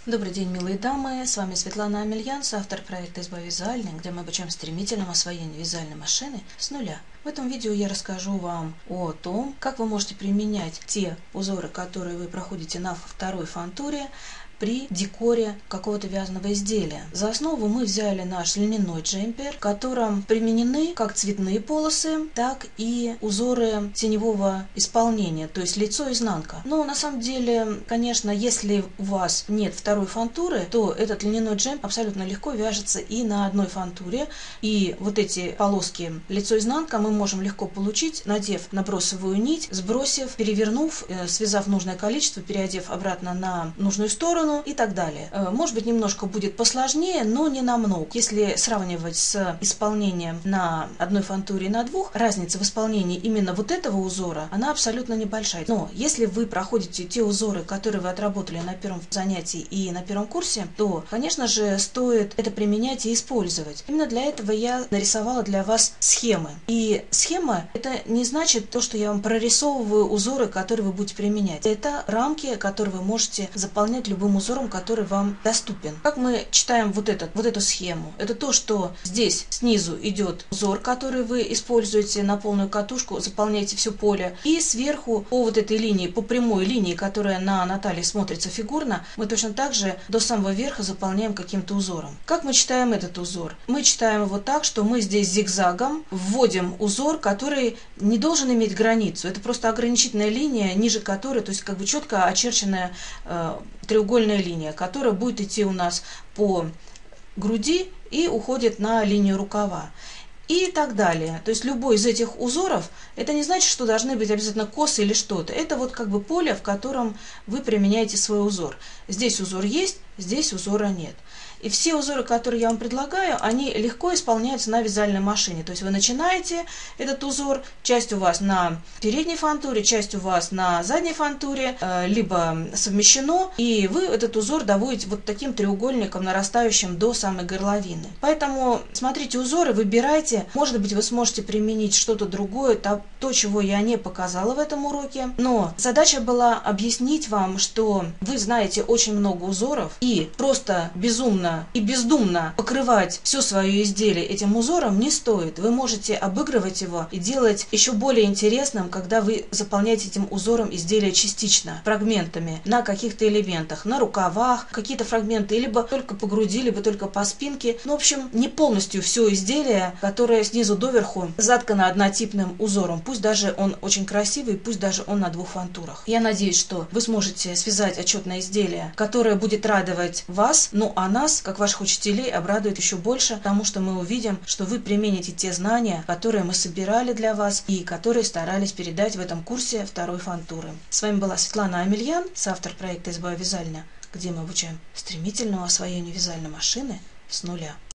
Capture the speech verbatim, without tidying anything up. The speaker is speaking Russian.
Добрый день, милые дамы, с вами Светлана Амельянс, автор проекта «Изба вязальной», где мы обучаем стремительному освоению вязальной машины с нуля. В этом видео я расскажу вам о том, как вы можете применять те узоры, которые вы проходите на второй фантуре, при декоре какого-то вязаного изделия. За основу мы взяли наш льняной джемпер, в котором применены как цветные полосы, так и узоры теневого исполнения, то есть лицо-изнанка. Но на самом деле, конечно, если у вас нет второй фантуры, то этот льняной джемпер абсолютно легко вяжется и на одной фантуре. И вот эти полоски лицо-изнанка мы можем легко получить, надев набросовую нить, сбросив, перевернув, связав нужное количество, переодев обратно на нужную сторону и так далее. Может быть, немножко будет посложнее, но не намного. Если сравнивать с исполнением на одной фантуре и на двух, разница в исполнении именно вот этого узора, она абсолютно небольшая. Но если вы проходите те узоры, которые вы отработали на первом занятии и на первом курсе, то, конечно же, стоит это применять и использовать. Именно для этого я нарисовала для вас схемы. И схема — это не значит то, что я вам прорисовываю узоры, которые вы будете применять. Это рамки, которые вы можете заполнять любым узором, который вам доступен. Как мы читаем вот, этот, вот эту схему? Это то, что здесь снизу идет узор, который вы используете на полную катушку, заполняете все поле. И сверху по вот этой линии, по прямой линии, которая на Наталье смотрится фигурно, мы точно так же до самого верха заполняем каким-то узором. Как мы читаем этот узор? Мы читаем его так, что мы здесь зигзагом вводим узор, который не должен иметь границу. Это просто ограничительная линия, ниже которой, то есть как бы четко очерченная э, треугольная линия, которая будет идти у нас по груди и уходит на линию рукава. И так далее. То есть любой из этих узоров, это не значит, что должны быть обязательно косы или что-то. Это вот как бы поле, в котором вы применяете свой узор. Здесь узор есть, здесь узора нет. И все узоры, которые я вам предлагаю, они легко исполняются на вязальной машине. То есть вы начинаете этот узор, часть у вас на передней фантуре, часть у вас на задней фантуре, либо совмещено, и вы этот узор доводите вот таким треугольником, нарастающим до самой горловины. Поэтому смотрите узоры, выбирайте. Может быть, вы сможете применить что-то другое, то, то, чего я не показала в этом уроке. Но задача была объяснить вам, что вы знаете очень много узоров, и просто безумно и бездумно покрывать все свое изделие этим узором не стоит. Вы можете обыгрывать его и делать еще более интересным, когда вы заполняете этим узором изделие частично, фрагментами, на каких-то элементах, на рукавах, какие-то фрагменты, либо только по груди, либо только по спинке. Ну, в общем, не полностью все изделие, которое снизу доверху заткано однотипным узором. Пусть даже он очень красивый, пусть даже он на двух фантурах. Я надеюсь, что вы сможете связать отчетное изделие, которое будет радовать вас, ну а нас, как ваших учителей, обрадует еще больше, потому что мы увидим, что вы примените те знания, которые мы собирали для вас и которые старались передать в этом курсе второй фантуры. С вами была Светлана Амельян, автор проекта «Изба вязальная», где мы обучаем стремительному освоению вязальной машины с нуля.